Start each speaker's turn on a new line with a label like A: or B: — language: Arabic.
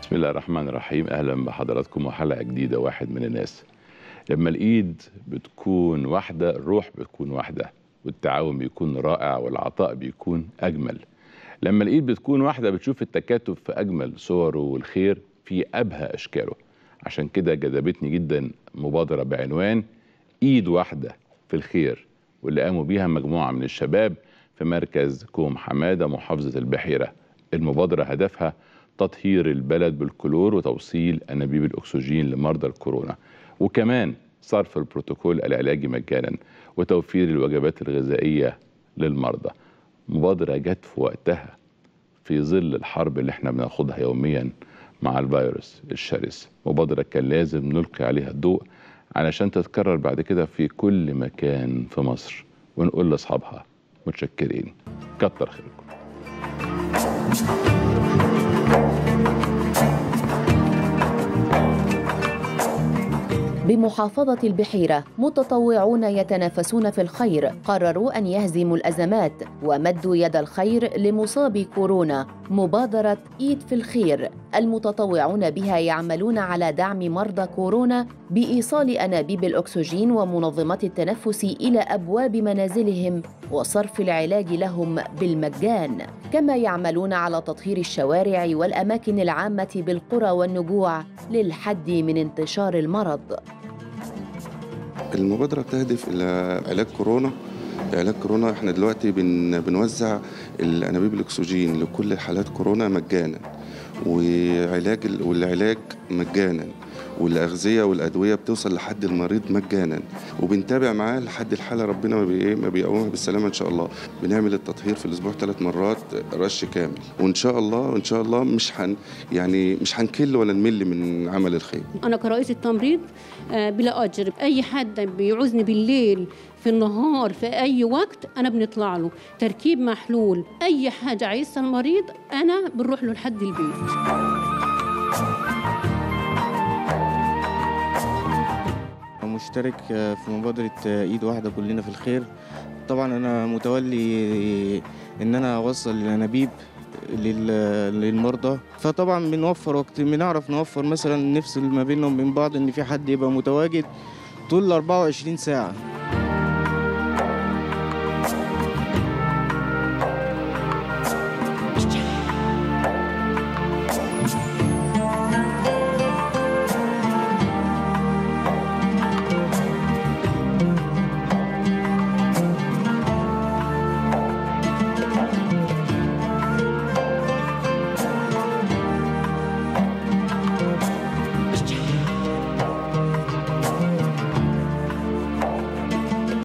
A: بسم الله الرحمن الرحيم. أهلا بحضراتكم وحلقة جديدة واحد من الناس. لما الإيد بتكون واحدة الروح بتكون واحدة، والتعاون بيكون رائع والعطاء بيكون أجمل. لما الإيد بتكون واحدة بتشوف التكاتف في أجمل صوره والخير في أبهى أشكاله. عشان كده جذبتني جدا مبادرة بعنوان إيد واحدة في الخير، واللي قاموا بيها مجموعة من الشباب في مركز كوم حمادة محافظة البحيرة. المبادرة هدفها تطهير البلد بالكلور وتوصيل أنابيب الأكسجين لمرضى الكورونا، وكمان صرف البروتوكول العلاجي مجانا وتوفير الوجبات الغذائية للمرضى. مبادرة جت في وقتها في ظل الحرب اللي احنا بناخدها يوميا مع الفيروس الشرس. مبادرة كان لازم نلقي عليها الضوء علشان تتكرر بعد كده في كل مكان في مصر، ونقول لأصحابها متشكرين، كتر خيركم.
B: بمحافظة البحيرة متطوعون يتنافسون في الخير قرروا أن يهزموا الأزمات ومدوا يد الخير لمصاب كورونا. مبادرة إيد في الخير المتطوعون بها يعملون على دعم مرضى كورونا بإيصال أنابيب الأكسجين ومنظمات التنفس إلى أبواب منازلهم وصرف العلاج لهم بالمجان، كما يعملون على تطهير الشوارع والأماكن العامة بالقرى والنجوع للحد من انتشار المرض.
C: المبادرة بتهدف إلى علاج كورونا. احنا دلوقتي بنوزع الأنابيب الأكسجين لكل حالات كورونا مجانا، والعلاج مجانا، والأغذية والأدوية بتوصل لحد المريض مجانا، وبنتابع معاه لحد الحالة ربنا ما بيقومها بالسلامة إن شاء الله. بنعمل التطهير في الأسبوع 3 مرات رش كامل، وإن شاء الله مش هنكل ولا نمل من عمل الخير.
D: أنا كرئيسة تمريض بلا أجر، أي حد بيعوزني بالليل في النهار في أي وقت أنا بنطلع له تركيب محلول، أي حاجة عايزها المريض أنا بنروح له لحد البيت.
E: مشترك في مبادرة إيد واحدة كلنا في الخير. طبعا أنا متولي إن أنا أوصل الأنابيب للمرضى، فطبعا بنوفر وقت، بنعرف نوفر مثلا نفصل ما بينهم وبين بعض إن في حد يبقى متواجد طول 24 ساعة.